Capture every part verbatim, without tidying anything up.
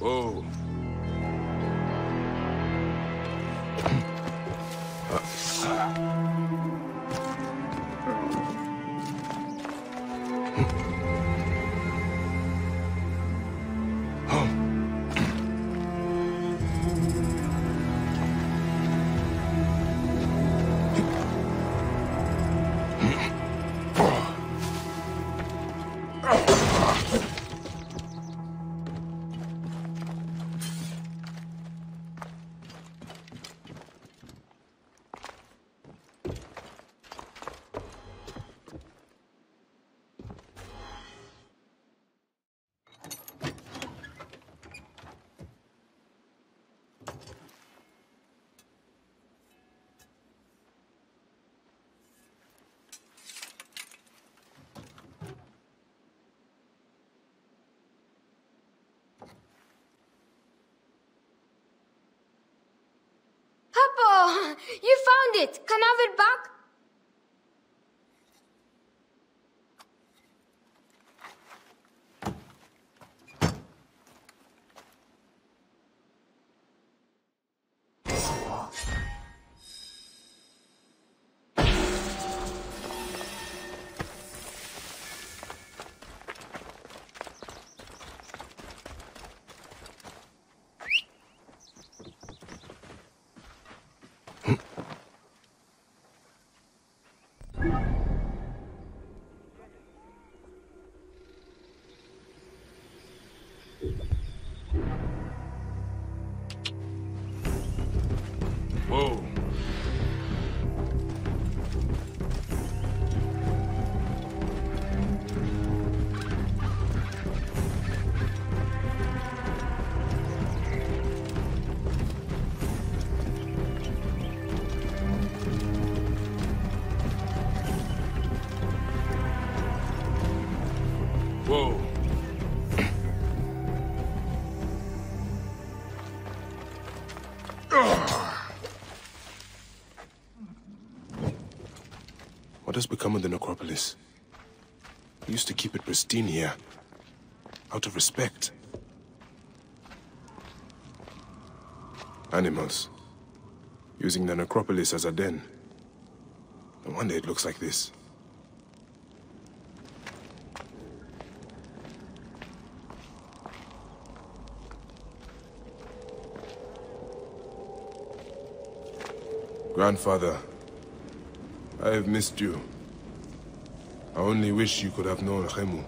Whoa. Papa, you found it. Can I have it back? Whoa. Whoa. What has become of the necropolis? We used to keep it pristine here, out of respect. Animals, using the necropolis as a den. No wonder it looks like this. Grandfather, I have missed you. I only wish you could have known Khemu.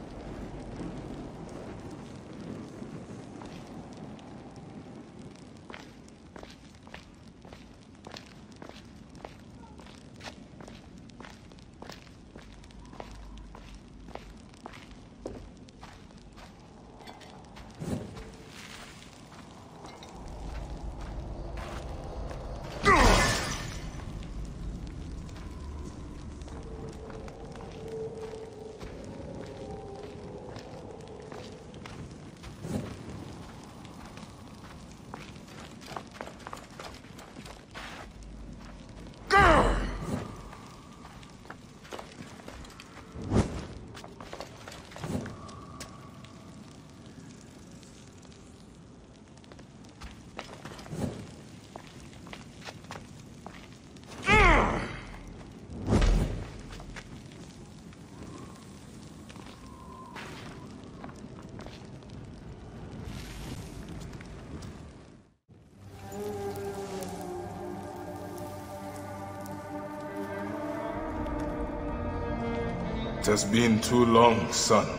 It has been too long, son.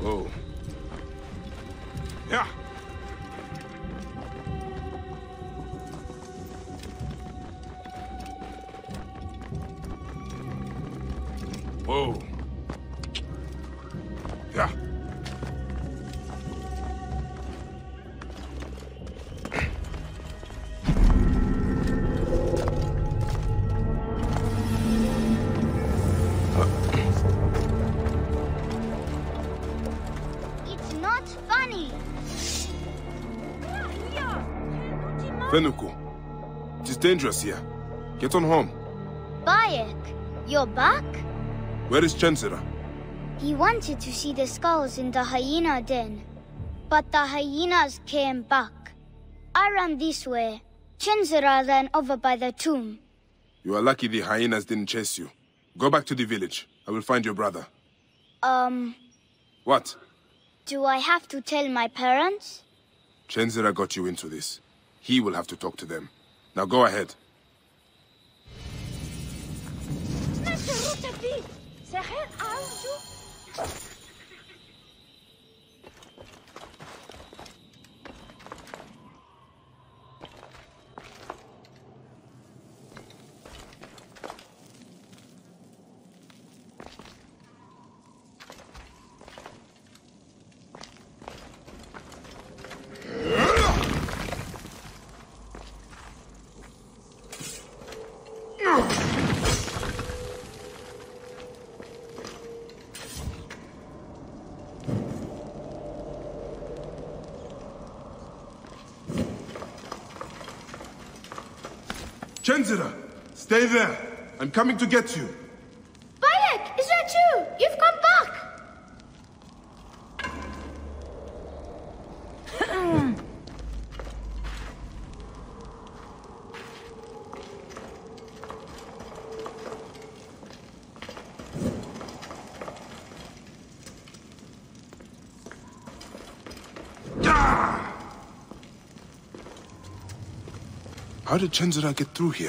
Whoa. Yeah. Whoa. Yeah. It's not funny. Fenuku, it is dangerous here. Get on home. Bayek, you're back? Where is Chenzira? He wanted to see the skulls in the hyena den, but the hyenas came back. I ran this way. Chenzira ran over by the tomb. You are lucky the hyenas didn't chase you. Go back to the village. I will find your brother. Um, What? do I have to tell my parents? Chenzira got you into this. He will have to talk to them. Now go ahead. Chenzira, stay there. I'm coming to get you. Bayek, is that you? You've come back! How did Chenzira get through here?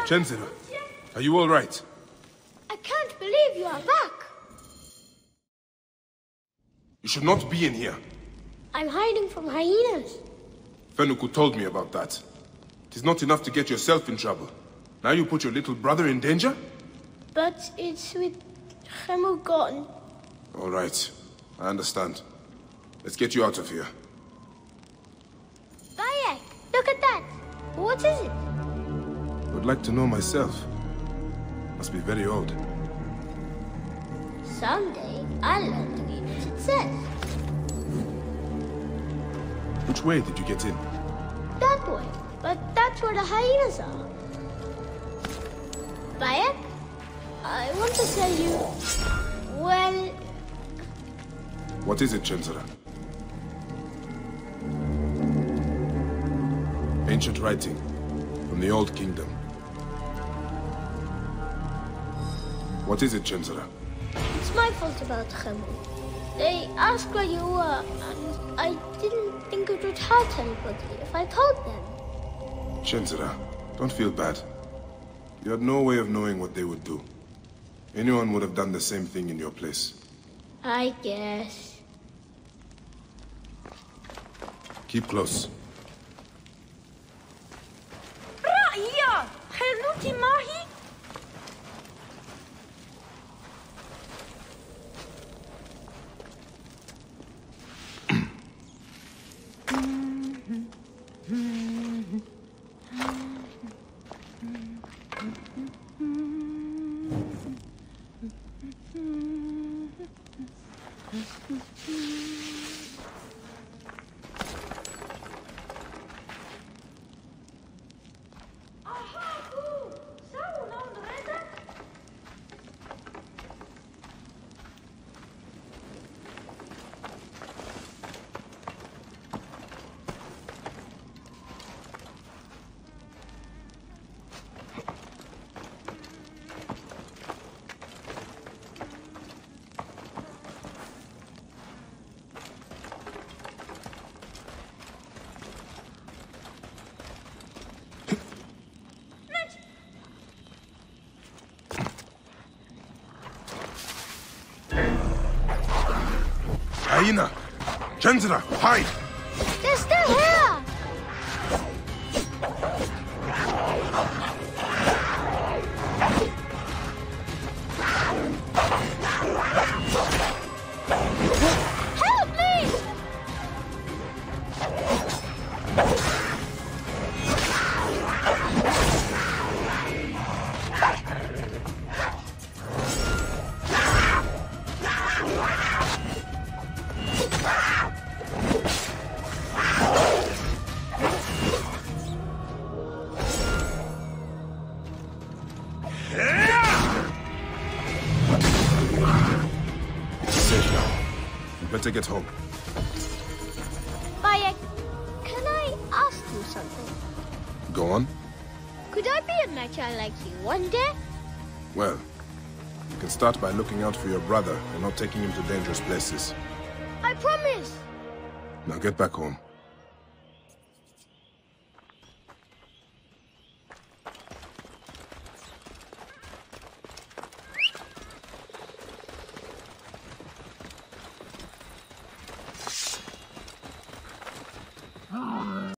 Chenzira, are you all right? I can't believe you are back. You should not be in here. I'm hiding from hyenas. Fenuku told me about that. It is not enough to get yourself in trouble. Now you put your little brother in danger? But it's with Khemu gone. All right. I understand. Let's get you out of here. Bayek, look at that. What is it? I would like to know myself. Must be very old. Someday, I'll learn to read what it says. Which way did you get in? That way. But that's where the hyenas are. Bayek, I want to tell you... Well... What is it, Chenzira? Ancient writing from the Old Kingdom. What is it, Chenzira? It's my fault about Khemu. They asked where you were, and I didn't think it would hurt anybody if I told them. Chenzira, don't feel bad. You had no way of knowing what they would do. Anyone would have done the same thing in your place. I guess. Keep close. Ra'ya! Khaluti Mahi! Hyena! Chenzira, hide! They're still here! Help me! Better get home. Bayek, can I ask you something? Go on. Could I be a mecha like you one day? Well, you can start by looking out for your brother and not taking him to dangerous places. I promise! Now get back home.